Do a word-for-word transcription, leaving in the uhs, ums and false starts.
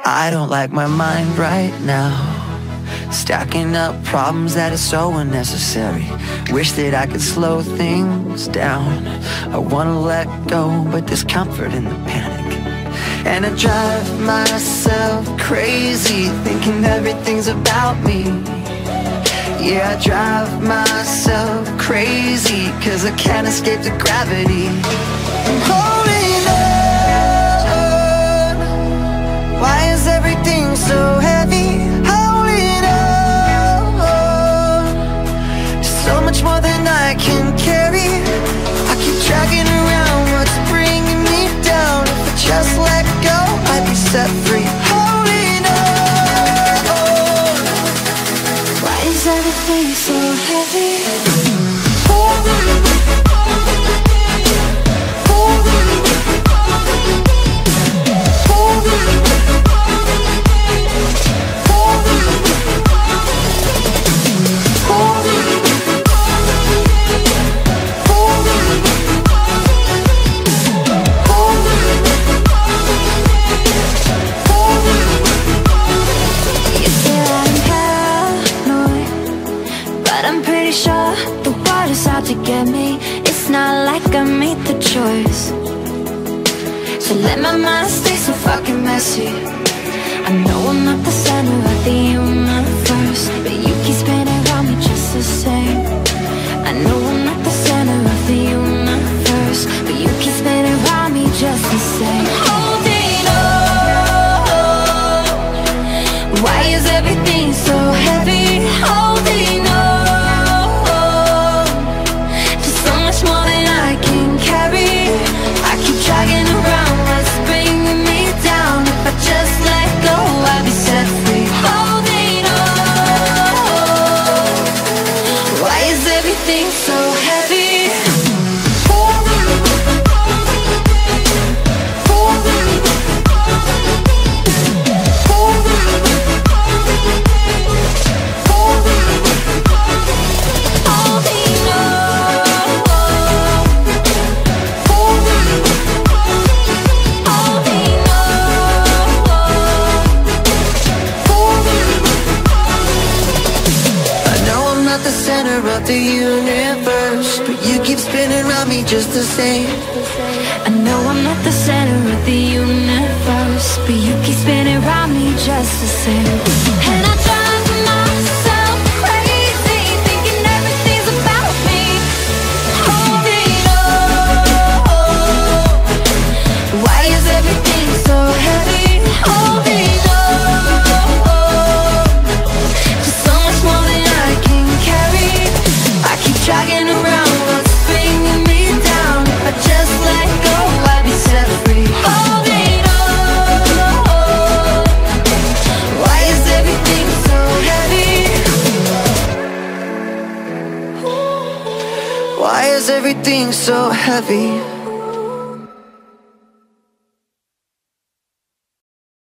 I don't like my mind right now, stacking up problems that are so unnecessary. Wish that I could slow things down. I wanna let go, but there's comfort in the panic. And I drive myself crazy, thinking everything's about me. Yeah, I drive myself crazy, cause I can't escape the gravity. I'm holding on. Why is everything so heavy? Holding on to so much more than I can carry. I keep dragging around what's bringing me down. If I just let go, I'd be set free. Holding on. Why is everything so heavy? Holding on. To get me, it's not like I made the choice. So let my mind stay so fucking messy. I know I'm not the center of the universe, but you keep spinning around me just the same. I know I'm not the center of the universe, but you keep spinning around me just the same. Holding on. Why is everything so heavy? Holding on. More than I can carry. I keep dragging around what's bringing me down. If I just let go, I'll be set free. Holding on. Why is everything so heavy? Of the universe, but you keep spinning around me just the same. I know I'm not the center of the universe, but you keep spinning around me just the same. And I drive myself crazy, thinking everything's about me. Holding on. Why is everything so heavy? Holding on. Just so much more than I can carry. I keep dragging around what's bringing me down. If I just let go, I'd be set free. Holding on. Why is everything so heavy? Why is everything so heavy?